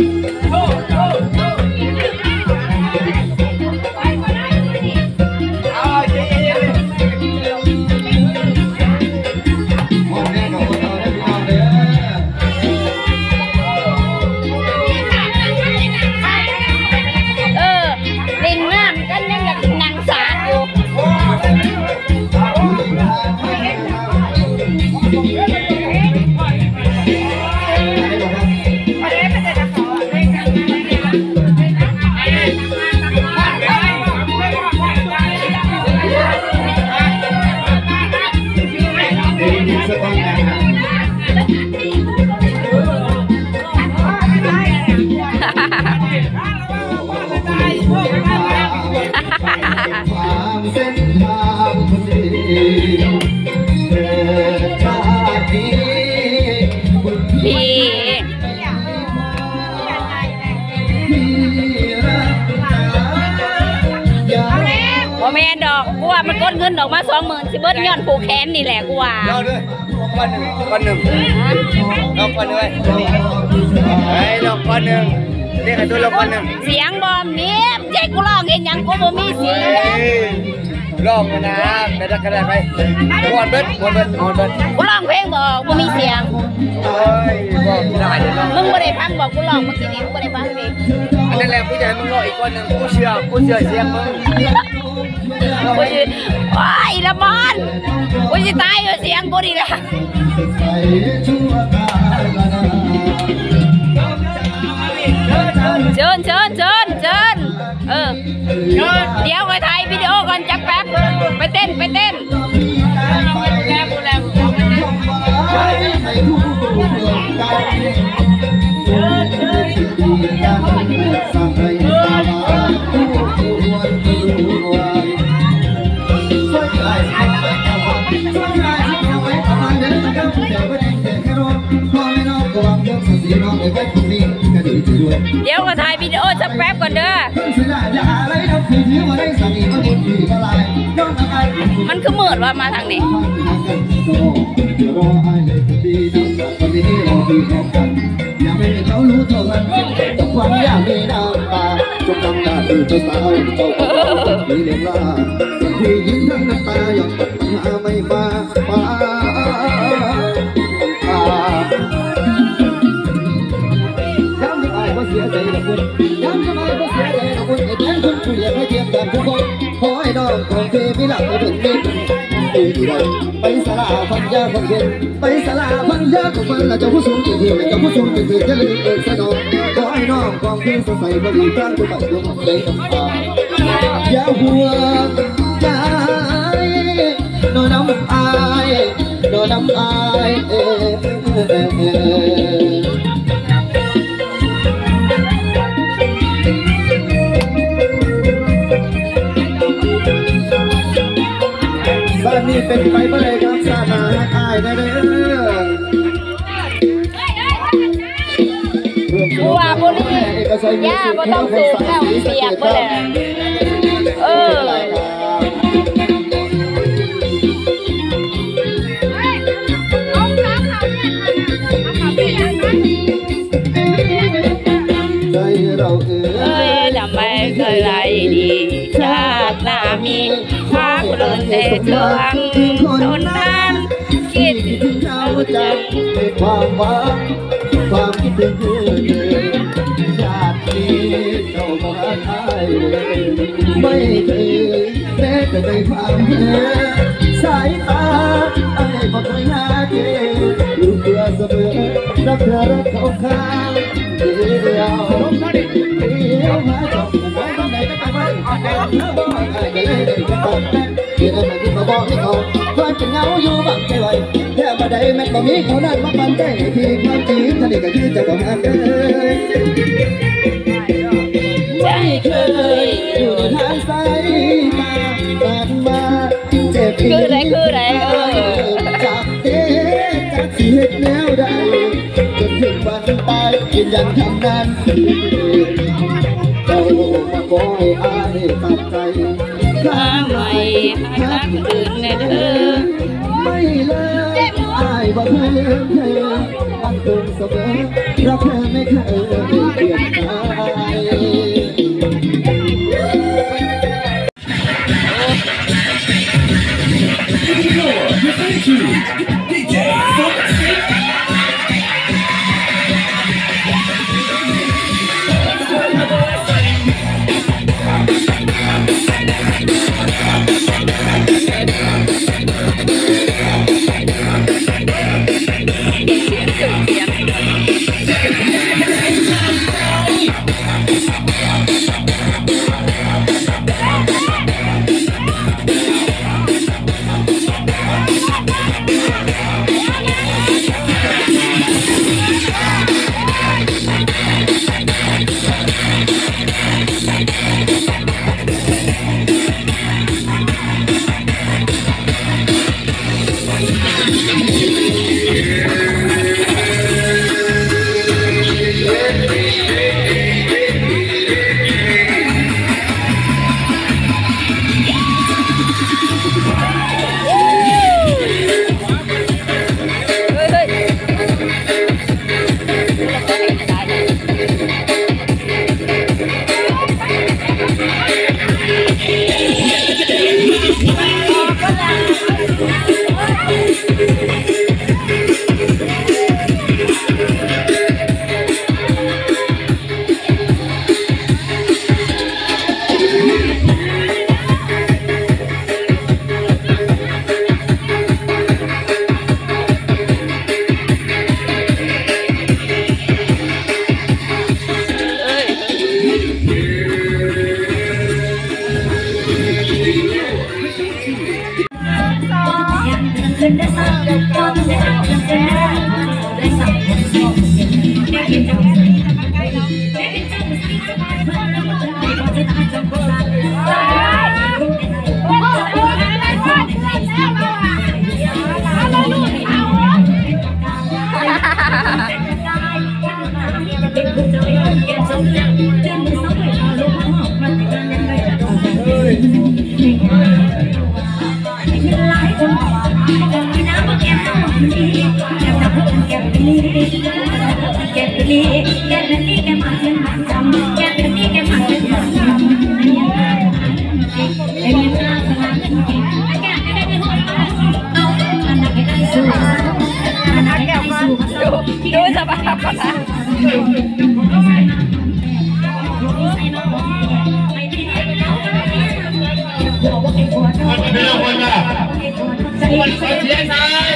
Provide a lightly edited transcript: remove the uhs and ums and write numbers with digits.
แม่ดอกกูว่ามันก้นเงินออกมา20,000สิเบิ้ลย้อนผูกแขนนี่แหละกูว่าเอาด้วยก้อนหนึ่งเอาก้อนหนึ่งเลยไอ้ดอกก้อนหนึ่งเรียกไอ้ตัวละก้อนหนึ่งเสียงบอมมีเจ๊กูร้องเห็นยังกูบ่มีเสียงร้องนะไม่ได้กระไรไปมวนเบิ้ลกูร้องเพลงบอกบ่มีเสียงบอกได้มึงบ่ได้ฟังบอกกูร้องเมื่อกี้นี้มึงบ่ได้ฟังดิอันนั้นแหละกูจะให้มึงร้องอีกก้อนหนึ่งกูเชื่อเสียงมึงโอ้ยละมอนกูจะตายกับเสียงกูดีละเชิญเดี๋ยวไปถ่ายวิดีโอก่อนจักแป๊บไปเต้นเดี๋ยวก็ถ่ายวิดีโอสักแป๊บก่อนเด้อมันคือมืดว่ามาทางนี้ยังไม่เขารู้เท่ากันกับความยากในน้ำตาจงทำหน้าที่เจ้าสาวเจ้าของมีเลี้ยงล่าที่ยิ้มทั้งน้ำตาหยดหาไม่มาย้ำไม่อายว่าเสียใจกับคุณย้ำทำไมว่าเสียใจกับคุณไอ้แทนคุณเรียกให้เทียมกันทุกคนขอให้น้องของเธอมีหลักไปถึงนี้ไปสลาพันยาพันเย็นไปสลาพันยาของมันเราจะผู้สูงกี่ทีเราจะผู้สูงกี่ทีจะเลยเกิดสนองขอให้น้องของเธอสดใสบริการตัวไปดวงใจน้ำตาอย่าห่วงใจโดนน้ำอายบ้านนี้เป็นไปเมื่อไรครับสานาอายนะเด้อว่าบุรีย่าบ่ต้องสูงแล้วเสียบไปเลยทำไมเคยไรดีชาติหน้ามีความเลื่อนเลื่อนโดนนั้นคิดถึงเราจะมีความหวังความคิดถึงเธอชาตินี้เรามาไทยไม่เคยแม้แต่ในความเห็นสายตาไอ้บอกไม่น่าเกลียดอยู่เพื่อเสมอรักเธอรักเขาข้างเดียวมาจบกันไว้ไหนก็ไปบอกให้เขาความเป็นเงาอยู่บังใจไว้แค่มาได้แม้ก็มีเขานั้นมาปั่นใจที่ความจริงท่านนี่ก็คือเจ้าของงานไม่เคยอยู่ทางสายตาผ่านมาเจ็บคือไรจากเทจากชีวิตแนวใดจนถึงวันตายยืนยันคำนั้นเจ้ามาคอยอายตัดใจข้าไม่รักอื่นในเธอไม่เลยได้ว่าเคยลืมเธอมันคงเสมอรักเธอไม่เคยเปลี่ยนดูสภาพก่อนนะคนเสียใจ